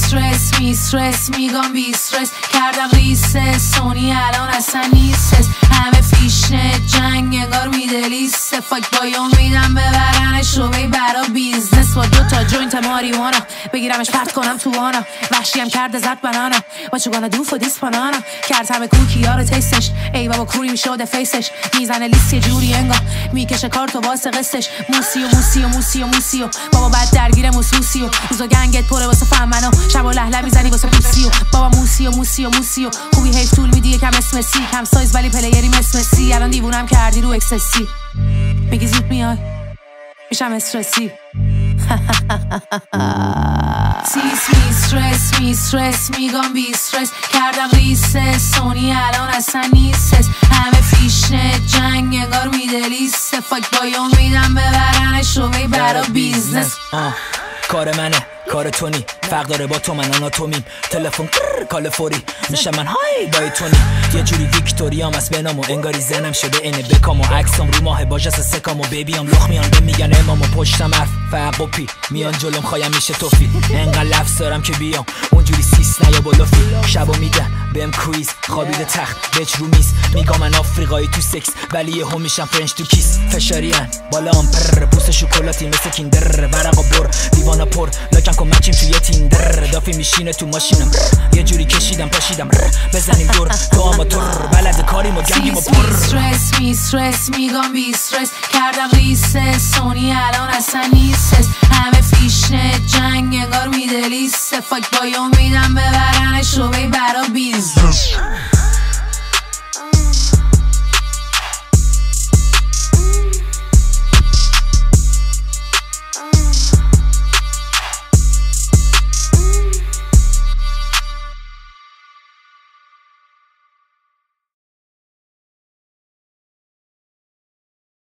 میسترس میگم بیسترس کردم ریسس سونی الان اصلا نیستس همه فیشنه جنگ انگار میدلیسته فاک با امیدم ببرنش رو برا بیزنس با 2 تا جوینت ماریوانا بگیرمش پرت کنم تو وانا وحشیم کرده زد بنانا با چگانه دو فو دیس بنانا کرد همه کوکی ها رو تیستش ای بابا کوری میشده فیسش میزنه لیست یه جوری انگار میکشه کارتو واسه قصش موسیو بابا بعد درگیر موسیو روزا گنگت پره واسه فهمنو شبا لهله میزنی واسه پوسیو بابا موسیو خوبی حیف طول میدی یکم اسمسی کم سایز ولی پلیری مسی الان دیوونم کردی رو اکسسی میگی زود میای میشم استرسی میسترس میگم بیسترس کردم ریسس سونی الان اصلا نیستس همه فیشنه جنگ انگار میدلیسته فاک با امیدم ببرنش رو برا بیزنس کار منه کار تو نی فرق داره با تو من آناتومیم تلفن کال فوری میشه من های دای تونی یه جوری ویکتوریام از بنامو انگاری زنم شده اینه بکامو عکسام رو ماه باجس سکامو بیبیام لخ میان به میگن امامو پشتم حرف فرق و پی میان جلوم خوایم میشه توفی انقدر لفظ دارم که بیام اونجوری سیس نیا بلافی شبا میدن بهم کویز خوابیده تخت بچ رو میز میگم من آفریقایی تو سکس ولی یهو میشم فرنچ تو کیس فشاریان بالام پر پوست شکلاتی مثل کیندر ورقا بر دیوانا پر لاکم کن مچیم توی تیندر دافی میشینه تو ماشینم یه جوری کشیدم پاشیدم بزنیم دور تو آماتور بلد کاریم و گنگیم و پر میسترس میگم بیسترس کردم ریسس سونی الان اصلا نیستس همه فیشنه جنگ انگار میدلیسته فاک با امیدم ببرنش رو